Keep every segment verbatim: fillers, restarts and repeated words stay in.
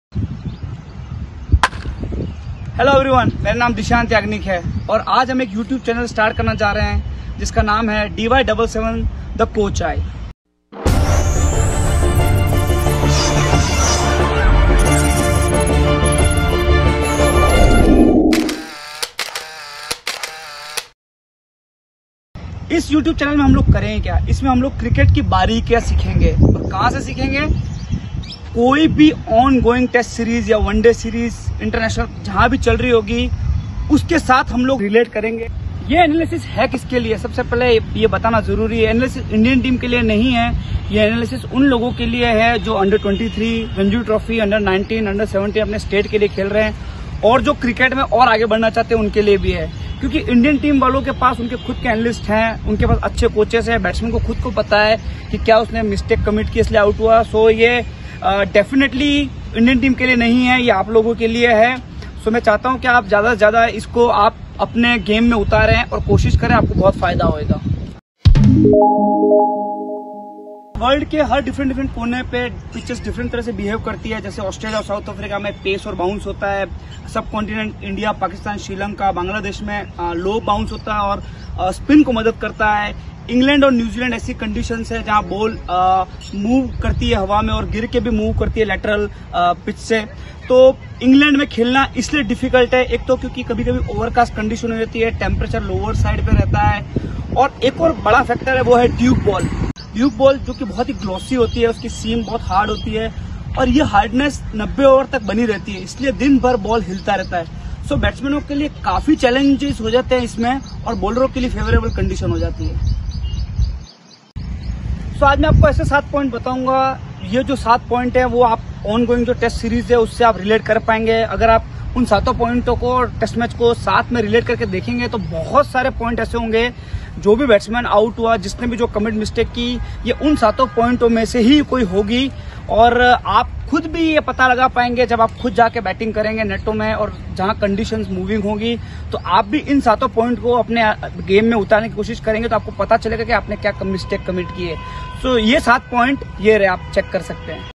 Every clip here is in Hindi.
हेलो एवरीवन, मेरा नाम दिशांत याग्निक है और आज हम एक यूट्यूब चैनल स्टार्ट करना चाह रहे हैं जिसका नाम है D Y double seven the coach I. इस यूट्यूब चैनल में हम लोग करेंगे क्या? इसमें हम लोग क्रिकेट की बारीकियां सीखेंगे। और कहां से सीखेंगे? कोई भी ऑन गोइंग टेस्ट सीरीज या वनडे सीरीज इंटरनेशनल जहां भी चल रही होगी उसके साथ हम लोग रिलेट करेंगे। ये एनालिसिस है किसके लिए? सबसे पहले ये बताना जरूरी है, एनालिसिस इंडियन टीम के लिए नहीं है। ये एनालिसिस उन लोगों के लिए है जो under twenty three, Ranji trophy, under nineteen, under seventeen अपने स्टेट के लिए खेल रहे हैं और जो क्रिकेट में और आगे बढ़ना चाहते हैं उनके लिए भी है। क्योंकि इंडियन टीम वालों के पास उनके खुद के एनालिस्ट हैं, उनके पास अच्छे कोचेस हैं, बैट्समैन को खुद को पता है कि क्या उसने मिस्टेक कमिट की इसलिए आउट हुआ। सो ये डेफिनेटली इंडियन टीम के लिए नहीं है, ये आप लोगों के लिए है। सो मैं चाहता हूं कि आप ज्यादा से ज्यादा इसको आप अपने गेम में उतारें और कोशिश करें, आपको बहुत फायदा होगा। वर्ल्ड के हर डिफरेंट डिफरेंट कोने पे पिचेस डिफरेंट तरह से बिहेव करती है। जैसे ऑस्ट्रेलिया और साउथ अफ्रीका में पेस और बाउंस होता है, subcontinent India, Pakistan, Sri Lanka, Bangladesh में लो बाउंस होता है और स्पिन को मदद करता है। इंग्लैंड और न्यूजीलैंड ऐसी कंडीशंस है जहां बॉल मूव करती है हवा में और गिर के भी मूव करती है लेटरल पिच से। तो इंग्लैंड में खेलना इसलिए डिफिकल्ट है, एक तो क्योंकि कभी कभी ओवरकास्ट कंडीशन हो जाती है, टेम्परेचर लोअर साइड पे रहता है और एक और बड़ा फैक्टर है वो है ड्यूक बॉल। ड्यूक बॉल जो कि बहुत ही ग्लॉसी होती है, उसकी सीम बहुत हार्ड होती है और ये हार्डनेस नब्बे ओवर तक बनी रहती है, इसलिए दिन भर बॉल हिलता रहता है। सो बैट्समैनों के लिए काफी चैलेंजेस हो जाते हैं इसमें और बॉलरों के लिए फेवरेबल कंडीशन हो जाती है। तो आज मैं आपको ऐसे सात पॉइंट बताऊंगा। ये जो सात पॉइंट है वो आप ऑन गोइंग जो टेस्ट सीरीज है उससे आप रिलेट कर पाएंगे। अगर आप उन सातों पॉइंटों को टेस्ट मैच को साथ में रिलेट करके देखेंगे तो बहुत सारे पॉइंट ऐसे होंगे, जो भी बैट्समैन आउट हुआ, जिसने भी जो कमिट मिस्टेक की, ये उन सातों पॉइंटों में से ही कोई होगी। और आप खुद भी ये पता लगा पाएंगे जब आप खुद जाके बैटिंग करेंगे नेटों में और जहां कंडीशंस मूविंग होगी, तो आप भी इन सातों पॉइंट को अपने गेम में उतारने की कोशिश करेंगे तो आपको पता चलेगा कि आपने क्या मिस्टेक कमिट की है। सो ये सात पॉइंट ये रहे, आप चेक कर सकते हैं।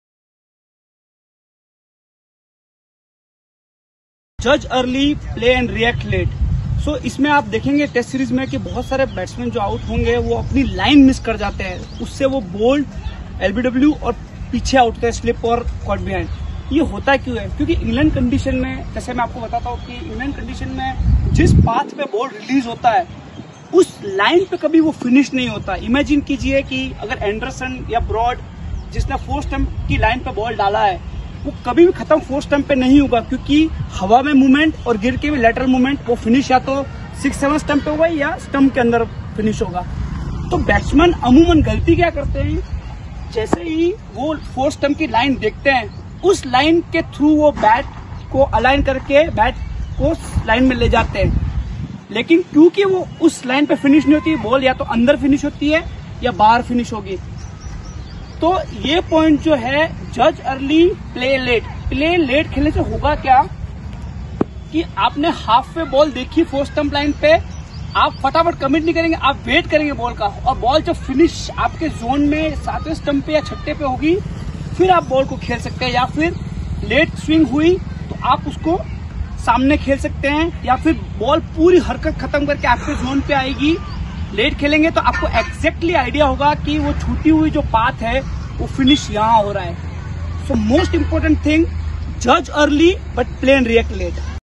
जज early, play and react late. So इसमें आप देखेंगे टेस्ट सीरीज में कि बहुत सारे बैट्समैन जो आउट होंगे वो अपनी लाइन मिस कर जाते हैं, उससे वो बोल्ड, एलबीडब्ल्यू और पीछे आउट होते हैं, स्लिप और कॉट बिहाइंड। ये होता क्यों है? क्योंकि इंग्लैंड कंडीशन में, जैसे मैं आपको बताता हूँ कि इंग्लैंड कंडीशन में जिस पाथ पे बॉल रिलीज होता है उस लाइन पे कभी वो फिनिश नहीं होता। इमेजिन कीजिए कि अगर एंडरसन या ब्रॉड जिसने फोर स्टंप की लाइन पे बॉल डाला है वो कभी भी खत्म फोर स्टंप पे नहीं होगा, क्योंकि हवा में मूवमेंट और गिर के भी लेटरल मूवमेंट, वो फिनिश या तो सिक्स सेवन स्टंप पे होगा या स्टंप के अंदर फिनिश होगा। तो बैट्समैन अमूमन गलती क्या करते हैं, जैसे ही वो फोर स्टंप की लाइन देखते हैं उस लाइन के थ्रू वो बैट को अलाइन करके बैट को लाइन में ले जाते हैं, लेकिन क्योंकि वो उस लाइन पे फिनिश नहीं होती, बॉल या तो अंदर फिनिश होती है या बाहर फिनिश होगी। तो ये पॉइंट जो है जज early, play late. Play late खेलने से होगा क्या कि आपने हाफ पे बॉल देखी फोर स्टंप लाइन पे, आप फटाफट कमिट नहीं करेंगे, आप वेट करेंगे बॉल का, और बॉल जब फिनिश आपके जोन में सातवें स्टंप पे या छठे पे होगी फिर आप बॉल को खेल सकते हैं। या फिर लेट स्विंग हुई तो आप उसको सामने खेल सकते हैं, या फिर बॉल पूरी हरकत खत्म करके आपके जोन पे आएगी। लेट खेलेंगे तो आपको एग्जैक्टली आइडिया होगा कि वो छूटी हुई जो पाथ है वो फिनिश यहाँ हो रहा है। सो मोस्ट इंपोर्टेंट थिंग, जज early but play and react late.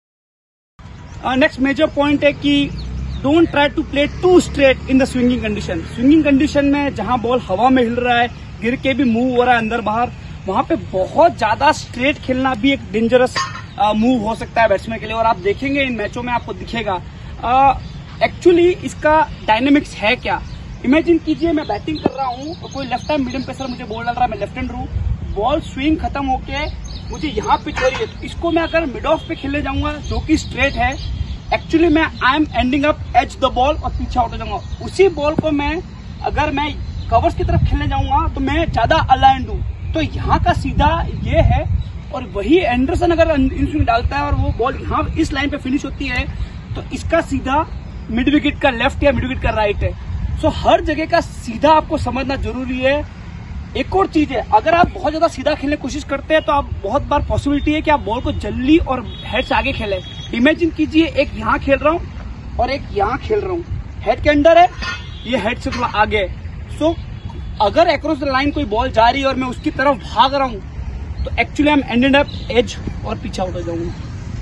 Next major point है कि don't try to play too straight in the swinging condition. Swinging condition में जहां बॉल हवा में हिल रहा है, गिर के भी मूव हो रहा है अंदर बाहर, वहां पे बहुत ज्यादा स्ट्रेट खेलना भी एक डेंजरस मूव हो सकता है बैट्समैन के लिए। और आप देखेंगे इन मैचों में आपको दिखेगा एक्चुअली uh, इसका डायनेमिक्स है क्या। इमेजिन कीजिए मैं बैटिंग कर रहा हूँ और कोई लेफ्ट हैंड मीडियम पेसर मुझे बॉल डाल रहा है, मैं लेफ्ट हैंड हूँ, बॉल स्विंग खत्म होके मुझे यहाँ पिच हो रही है, तो इसको मैं अगर मिड ऑफ पे खेलने जाऊंगा जो कि स्ट्रेट है, एक्चुअली मैं I am ending up edge the ball और पीछे आउट हो जाऊंगा। उसी बॉल को मैं अगर मैं कवर्स की तरफ खेलने जाऊंगा तो मैं ज्यादा अलाइंड हूँ। तो यहाँ का सीधा ये है, और वही एंडरसन अगर इन स्विंग डालता है और वो बॉल यहाँ इस लाइन पे फिनिश होती है तो इसका सीधा मिड विकेट का लेफ्ट या मिड विकेट का राइट है। सो हर जगह का सीधा आपको समझना जरूरी है। एक और चीज है, अगर आप बहुत ज्यादा सीधा खेलने की कोशिश करते हैं तो आप बहुत बार पॉसिबिलिटी है कि आप बॉल को जल्दी और हेड से आगे खेलें। इमेजिन कीजिए एक यहाँ खेल रहा हूँ और एक यहाँ खेल रहा हूँ, हेड के अंदर है, ये हेड से थोड़ा आगे है। सो अगर अक्रॉस द लाइन कोई बॉल जा रही है और मैं उसकी तरफ भाग रहा हूँ तो actually I am ended up edge और पीछे आउट हो जाऊंगा।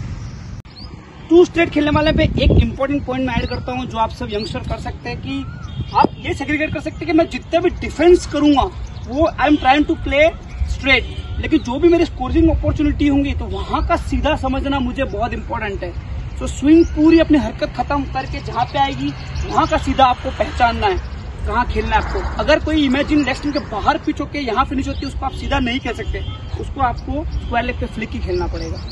टू स्ट्रेट खेलने वाले पे एक इंपॉर्टेंट पॉइंट मैं ऐड करता हूँ जो आप सब यंगस्टर कर सकते हैं कि आप ये सेग्रीगेट कर सकते हैं कि मैं जितने भी डिफेंस करूंगा वो I am trying to play straight, लेकिन जो भी मेरी स्कोरिंग अपॉर्चुनिटी होंगी तो वहां का सीधा समझना मुझे बहुत इंपॉर्टेंट है। तो स्विंग पूरी अपनी हरकत खत्म करके जहां पे आएगी वहां का सीधा आपको पहचानना है, कहाँ खेलना है आपको। अगर कोई इमेजिन लेग स्टंप के बाहर पिच होके यहाँ फिनिश होती है उसको आप सीधा नहीं खेल सकते, उसको आपको स्क्वायर लेग पे फ्लिक ही खेलना पड़ेगा।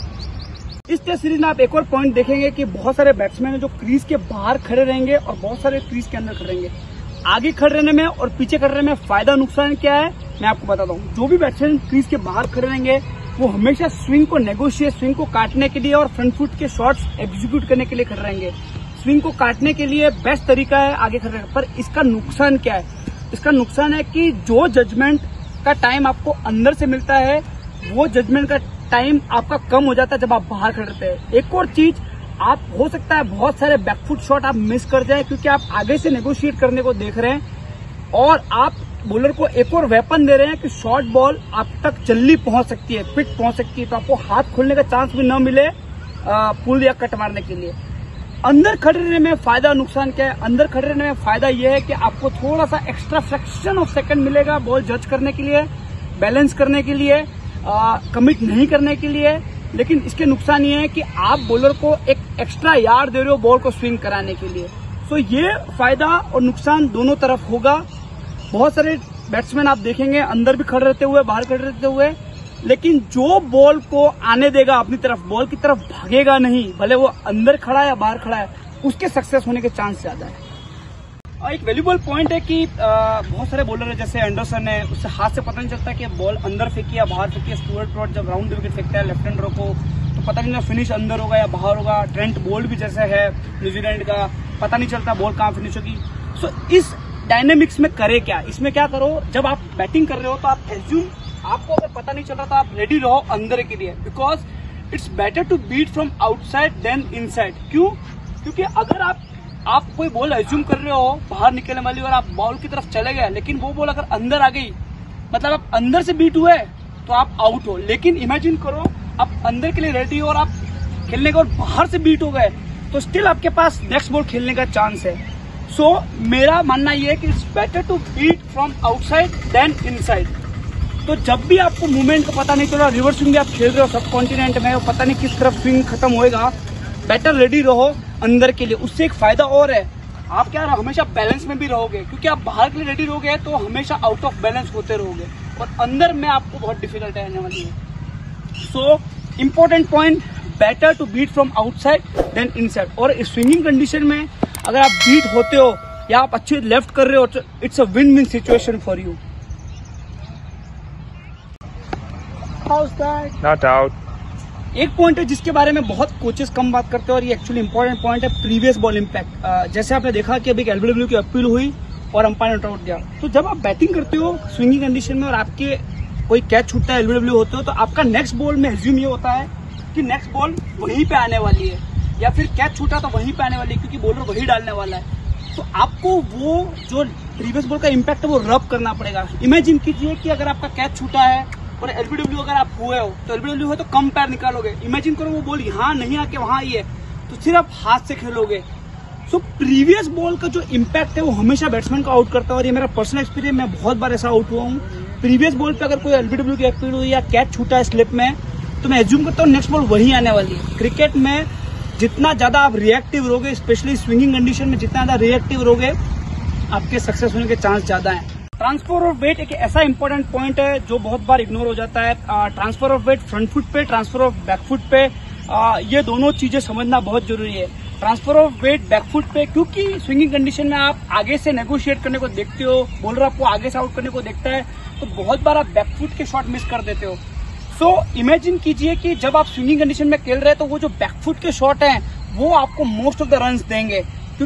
इस टेस्ट सीरीज में आप एक और पॉइंट देखेंगे कि बहुत सारे बैट्समैन है जो क्रीज के बाहर खड़े रहेंगे और बहुत सारे क्रीज के अंदर खड़े रहेंगे। आगे खड़े रहने में और पीछे खड़े रहने में फायदा नुकसान क्या है मैं आपको बताता हूँ। जो भी बैट्समैन क्रीज के बाहर खड़े रहेंगे वो हमेशा स्विंग को नेगोशिएट, स्विंग को काटने के लिए और फ्रंट फुट के शॉट्स एग्जीक्यूट करने के लिए खड़े रहेंगे। स्विंग को काटने के लिए बेस्ट तरीका है आगे खड़े रहना। पर इसका नुकसान क्या है? इसका नुकसान है कि जो जजमेंट का टाइम आपको अंदर से मिलता है वो जजमेंट का टाइम आपका कम हो जाता है जब आप बाहर खड़े रहते हैं। एक और चीज, आप हो सकता है बहुत सारे बैकफुट शॉट आप मिस कर जाए क्योंकि आप आगे से नेगोशिएट करने को देख रहे हैं और आप बॉलर को एक और वेपन दे रहे हैं कि शॉर्ट बॉल आप तक जल्दी पहुंच सकती है, क्विक पहुंच सकती है, तो आपको हाथ खोलने का चांस भी न मिले पुल या कट मारने के लिए। अंदर खड़े रहने में फायदा नुकसान क्या है? अंदर खड़े रहने में फायदा यह है कि आपको थोड़ा सा एक्स्ट्रा फ्रैक्शन ऑफ सेकंड मिलेगा बॉल जज करने के लिए, बैलेंस करने के लिए, कमिट नहीं करने के लिए। लेकिन इसके नुकसान ये है कि आप बॉलर को एक एक्स्ट्रा यार्ड दे रहे हो बॉल को स्विंग कराने के लिए। सो ये फायदा और नुकसान दोनों तरफ होगा। बहुत सारे बैट्समैन आप देखेंगे अंदर भी खड़े रहते हुए, बाहर खड़े रहते हुए, लेकिन जो बॉल को आने देगा अपनी तरफ, बॉल की तरफ भागेगा नहीं, भले वो अंदर खड़ा है या बाहर खड़ा है, उसके सक्सेस होने के चांस ज्यादा है। और एक वैल्यूबल पॉइंट है कि आ, बहुत सारे बॉलर है जैसे एंडरसन है, उससे हाथ से पता नहीं चलता कि बॉल अंदर फेंकी या बाहर फेंकी। स्टुअर्ट ब्रॉड जब राउंड विकेट फेंकता है लेफ्ट हैंडर को तो पता नहीं फिनिश अंदर होगा या बाहर होगा। ट्रेंट बोल्ट भी जैसे है न्यूजीलैंड का, पता नहीं चलता बॉल कहाँ फिनिश होगी। सो इस डायनेमिक्स में करे क्या? इसमें क्या करो, जब आप बैटिंग कर रहे हो तो आप एज्यूम, आपको अगर पता नहीं चल रहा तो आप रेडी रहो अंदर के लिए, because it's better to beat from outside than inside. क्यों? क्योंकि अगर आप आप कोई बॉल एज्यूम कर रहे हो बाहर निकलने वाली और आप बॉल की तरफ चले गए, लेकिन वो बॉल अगर अंदर आ गई, मतलब आप अंदर से बीट हुए तो आप आउट हो। लेकिन इमेजिन करो आप अंदर के लिए रेडी हो और आप खेलने का और बाहर से बीट हो गए तो स्टिल आपके पास नेक्स्ट बॉल खेलने का चांस है। सो so, मेरा मानना यह है कि it's better to beat from outside than inside. तो जब भी आपको मूवमेंट का पता नहीं चल रहा, रिवर्स स्विंग आप खेल रहे हो सब कॉन्टिनेंट में, पता नहीं किस तरफ स्विंग खत्म होएगा, बेटर रेडी रहो अंदर के लिए। उससे एक फायदा और है, आप क्या हमेशा बैलेंस में भी रहोगे, क्योंकि आप बाहर के लिए रेडी रहोगे तो हमेशा आउट ऑफ बैलेंस होते रहोगे और अंदर में आपको बहुत डिफिकल्ट आने वाली है। So important point, better to beat from outside than inside. और स्विंगिंग कंडीशन में अगर आप बीट होते हो या आप अच्छे लेफ्ट कर रहे हो तो it's a win win situation for you. Not out. एक पॉइंट है जिसके बारे में बहुत कोचेस कम बात करते हैं और ये एक्चुअली इंपॉर्टेंट पॉइंट है, प्रीवियस बॉल इम्पैक्ट। जैसे आपने देखा कि अभी एक एलबीडब्ल्यू की अपील हुई और अंपायर नॉट आउट गया, तो जब आप बैटिंग करते हो स्विंगिंग कंडीशन में और आपके कोई कैच छूटता है, एलबीडब्ल्यू होते हो, तो आपका नेक्स्ट बॉल में एज्यूम ये होता है कि नेक्स्ट बॉल वहीं पे आने वाली है, या फिर कैच छूटा तो वहीं पे आने वाली है क्योंकि बॉलर वही डालने वाला है। तो आपको वो जो प्रीवियस बॉल का इम्पैक्ट है वो रब करना पड़ेगा। इमेजिन कीजिए कि अगर आपका कैच छूटा है और एलबीडब्ल्यू अगर आप हुए हो तो एलबीडब्ल्यू है तो कम पैर निकालोगे। इमेजिन करो वो बॉल यहाँ नहीं आके वहां आई है तो सिर्फ हाथ से खेलोगे। सो प्रीवियस बॉल का जो इम्पैक्ट है वो हमेशा बैट्समैन को आउट करता है और ये मेरा पर्सनल एक्सपीरियंस, मैं बहुत बार ऐसा आउट हुआ हूँ। प्रीवियस बॉल पे अगर कोई एलबीडब्ल्यू की अपील हुई या कैच छूटा है स्लिप में तो मैं एज्यूम करता हूँ नेक्स्ट बॉल वही आने वाली है। क्रिकेट में जितना ज्यादा आप रिएक्टिव रहोगे, स्पेशली स्विंगिंग कंडीशन में जितना ज्यादा रिएक्टिव रहोगे, आपके सक्सेस होने के चांस ज्यादा है। ट्रांसफर ऑफ वेट एक ऐसा इंपॉर्टेंट पॉइंट है जो बहुत बार इग्नोर हो जाता है। Transfer of weight front foot पे, ट्रांसफर ऑफ बैक फुट पे, आ, ये दोनों चीजें समझना बहुत जरूरी है। Transfer of weight back foot पे क्योंकि स्विंगिंग कंडीशन में आप आगे से नेगोशिएट करने को देखते हो, बॉलर आपको आगे से आउट करने को देखता है, तो बहुत बार आप बैक फुट के शॉट मिस कर देते हो। सो इमेजिन कीजिए कि जब आप स्विंगिंग कंडीशन में खेल रहे हैं तो वो जो बैक फुट के शॉट हैं वो आपको मोस्ट ऑफ द रन्स देंगे, क्योंकि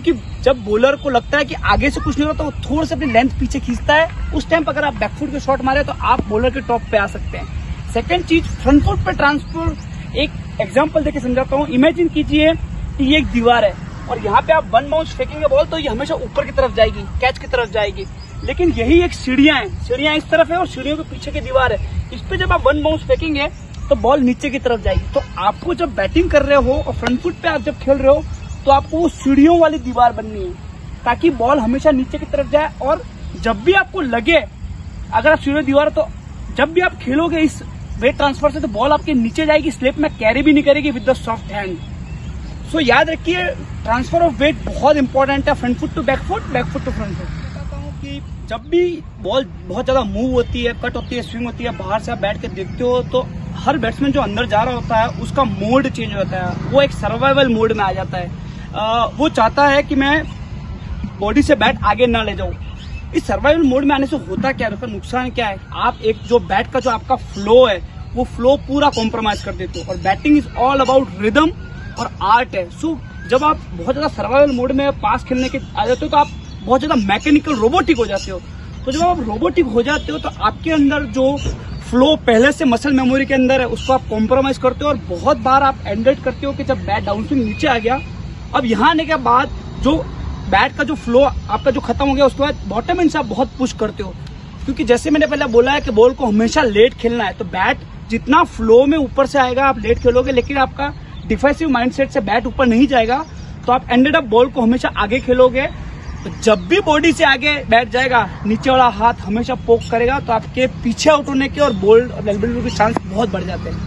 जब बॉलर को लगता है कि आगे से कुछ नहीं होता तो वो थोड़ा सा अपनी लेंथ पीछे खींचता है, उस टाइम पर अगर आप बैकफुट के शॉट मारे तो आप बॉलर के टॉप पे आ सकते हैं। सेकंड चीज, फ्रंट फुट पे ट्रांसफर। एक एग्जांपल देके समझाता हूँ। इमेजिन कीजिए कि ये एक दीवार है और यहाँ पे आप वन बाउंस फेंकेंगे बॉल तो ये हमेशा ऊपर की तरफ जाएगी, कैच की तरफ जाएगी। लेकिन यही एक सीढ़ियां हैं, सीढ़ियां इस तरफ है और सीढ़ियों के पीछे की दीवार है। इस पे जब आप वन बाउंस फेंकेंगे तो बॉल नीचे की तरफ जाएगी। तो आपको जब बैटिंग कर रहे हो और फ्रंट फुट पे आप जब खेल रहे हो तो आपको वो सीढ़ियों वाली दीवार बननी है ताकि बॉल हमेशा नीचे की तरफ जाए। और जब भी आपको लगे, अगर आप सीढ़ी दीवार तो जब भी आप खेलोगे इस वेट ट्रांसफर से तो बॉल आपके नीचे जाएगी, स्लिप में कैरी भी नहीं करेगी with the soft hand. So याद रखिए, ट्रांसफर ऑफ वेट बहुत इंपॉर्टेंट है, front foot to back foot, back foot to front foot. बताता हूँ कि जब भी बॉल बहुत ज्यादा मूव होती है, कट होती है, स्विंग होती है, बाहर से आप बैठ के देखते हो तो हर बैट्समैन जो अंदर जा रहा होता है उसका मोड चेंज होता है, वो एक सर्वाइवल मोड में आ जाता है। आ, वो चाहता है कि मैं बॉडी से बैट आगे ना ले जाऊं। इस सर्वाइवल मोड में आने से होता क्या है, उसका नुकसान क्या है, आप एक जो बैट का जो आपका फ्लो है वो फ्लो पूरा कॉम्प्रोमाइज कर देते हो। और batting is all about rhythm और आर्ट है। सो जब आप बहुत ज्यादा सर्वाइवल मोड में पास खेलने के आ जाते हो तो आप बहुत ज्यादा मैकेनिकल रोबोटिक हो जाते हो। तो जब आप रोबोटिक हो जाते हो तो आपके अंदर जो फ्लो पहले से मसल मेमोरी के अंदर है उसको आप कॉम्प्रोमाइज करते हो और बहुत बार आप एंडेड करते हो कि जब बैट डाउन स्विंग नीचे आ गया, अब यहाँ आने के बाद जो बैट का जो फ्लो आपका जो खत्म हो गया उसके बाद बॉटम एंड से आप बहुत पुश करते हो। क्योंकि जैसे मैंने पहले बोला है कि बॉल को हमेशा लेट खेलना है, तो बैट जितना फ्लो में ऊपर से आएगा आप लेट खेलोगे, लेकिन आपका डिफेंसिव माइंडसेट से बैट ऊपर नहीं जाएगा तो आप एंडेड अप बॉल को हमेशा आगे खेलोगे। तो जब भी बॉडी से आगे बैठ जाएगा, नीचे वाला हाथ हमेशा पोक करेगा तो आपके पीछे आउट होने के और बोल्ड और एलबीडब्ल्यू के चांस बहुत बढ़ जाते हैं।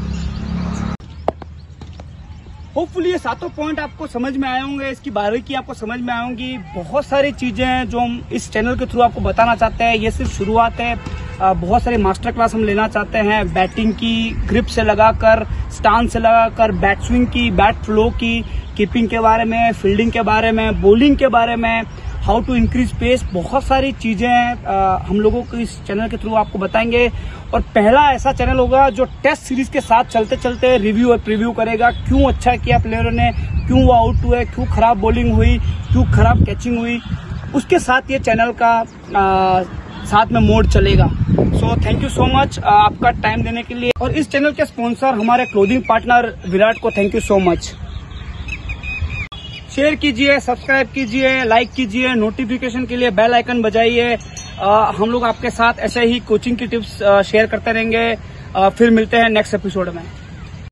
होपफुली ये सातों पॉइंट आपको समझ में आए होंगे, इसकी बारीकी आपको समझ में आएंगी। बहुत सारी चीजें हैं जो हम इस चैनल के थ्रू आपको बताना चाहते हैं। ये सिर्फ शुरुआत है, बहुत सारे मास्टर क्लास हम लेना चाहते हैं, बैटिंग की ग्रिप से लगाकर, स्टांस से लगाकर, बैट स्विंग की, बैट फ्लो की, कीपिंग के बारे में, फील्डिंग के बारे में, बॉलिंग के बारे में, हाउ टू इंक्रीज पेस, बहुत सारी चीजें हम लोगों को इस चैनल के थ्रू आपको बताएंगे। और पहला ऐसा चैनल होगा जो टेस्ट सीरीज के साथ चलते चलते रिव्यू और प्रीव्यू करेगा, क्यों अच्छा किया प्लेयरों ने, क्यों वो आउट हुए, क्यों खराब बॉलिंग हुई, क्यों खराब कैचिंग हुई, उसके साथ ये चैनल का आ, साथ में मोड चलेगा। So thank you so much आपका टाइम देने के लिए। और इस चैनल के स्पॉन्सर हमारे क्लोथिंग पार्टनर विराट को thank you so much. Share कीजिए, सब्सक्राइब कीजिए, लाइक कीजिए, नोटिफिकेशन के लिए बेल आइकन बजाइए। हम लोग आपके साथ ऐसे ही कोचिंग की टिप्स शेयर करते रहेंगे। आ, फिर मिलते हैं नेक्स्ट एपिसोड में।